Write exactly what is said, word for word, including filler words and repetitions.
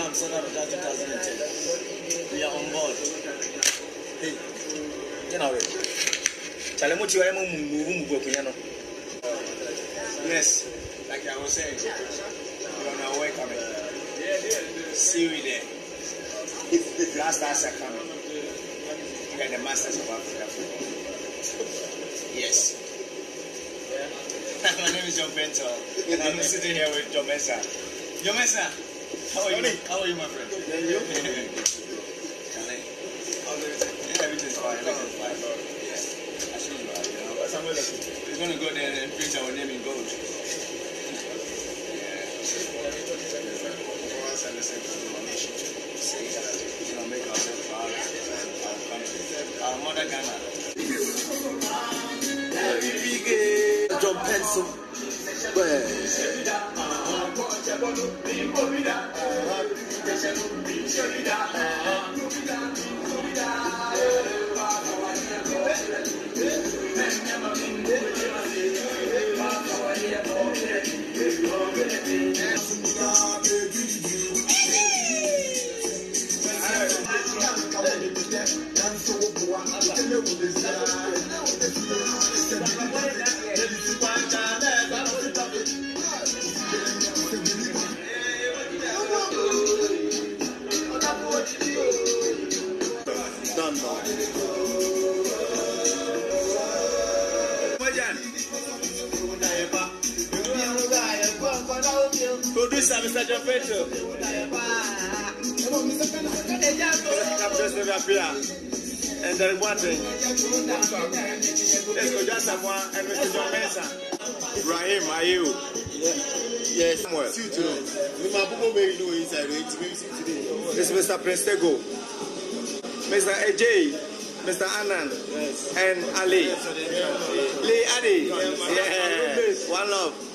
from South Africa two thousand ten. We are on board. Hey, you know it. Chalemuchi wa emu move move okunyano. Yes, like I was saying, we're on our way coming. See you there. Last stars are coming. We are the masters of Africa football. Yes. My name is John Bento, and I'm sitting here with John Mesa. John Mesa, how are you? How are you, my friend? Yeah, you? Yeah, everything's fine. Everything's fine. Yeah. I should you are, you know. He's going to go there and print our name in gold. Yeah. For us and the same for our nation. You know, make ourselves proud of our country. Our mother Ghana. John Pencil. Where? Producer Mister John Petro. And then one thing. Let's go just someone and Mister John Mesa. Rahim, are you? Yeah. Yes. Somewhere. See you today. This is Mister Prince Tego. Mister A J. Mister Anand. Yes. And Ali. Lee Ali. Yeah. One love.